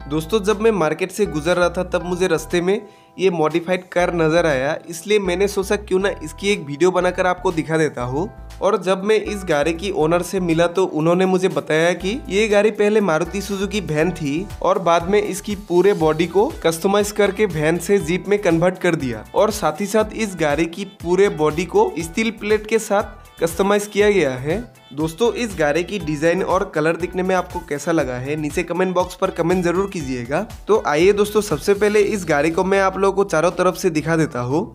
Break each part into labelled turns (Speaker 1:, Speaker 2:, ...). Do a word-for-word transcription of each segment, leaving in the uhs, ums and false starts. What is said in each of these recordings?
Speaker 1: दोस्तों जब मैं मार्केट से गुजर रहा था तब मुझे रास्ते में ये मॉडिफाइड कार नज़र आया, इसलिए मैंने सोचा क्यों ना इसकी एक वीडियो बनाकर आपको दिखा देता हूँ। और जब मैं इस गाड़ी की ओनर से मिला तो उन्होंने मुझे बताया कि ये गाड़ी पहले मारुति सुजुकी वैन थी और बाद में इसकी पूरे बॉडी को कस्टमाइज करके वैन से जीप में कन्वर्ट कर दिया और साथ ही साथ इस गाड़ी की पूरे बॉडी को स्टील प्लेट के साथ कस्टमाइज किया गया है। दोस्तों इस गाड़ी की डिजाइन और कलर दिखने में आपको कैसा लगा है नीचे कमेंट बॉक्स पर कमेंट जरूर कीजिएगा। तो आइए दोस्तों सबसे पहले इस गाड़ी को मैं आप लोगों को चारों तरफ से दिखा देता हूँ।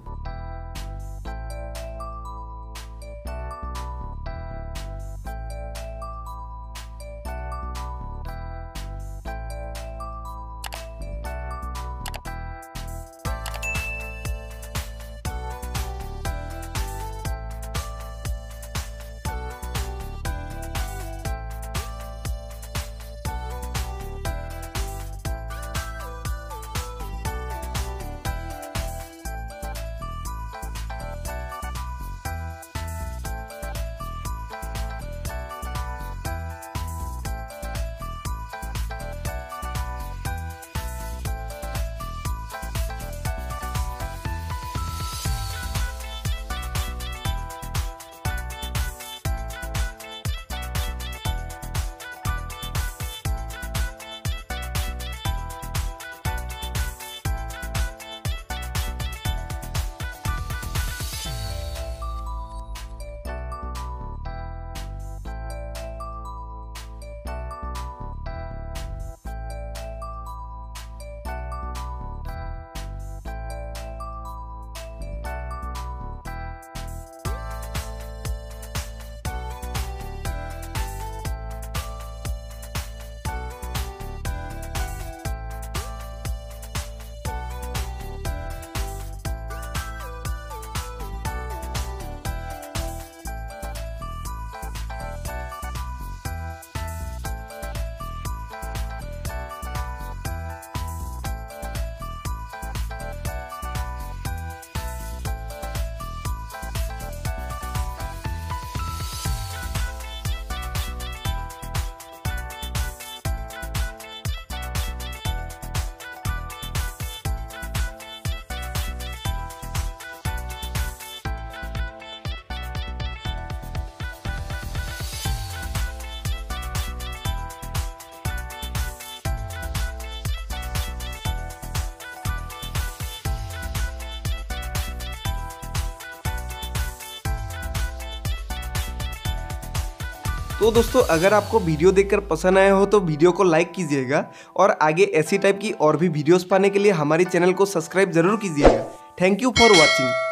Speaker 1: तो दोस्तों अगर आपको वीडियो देखकर पसंद आया हो तो वीडियो को लाइक कीजिएगा और आगे ऐसी टाइप की और भी वीडियोस पाने के लिए हमारे चैनल को सब्सक्राइब जरूर कीजिएगा। Thank you for watching.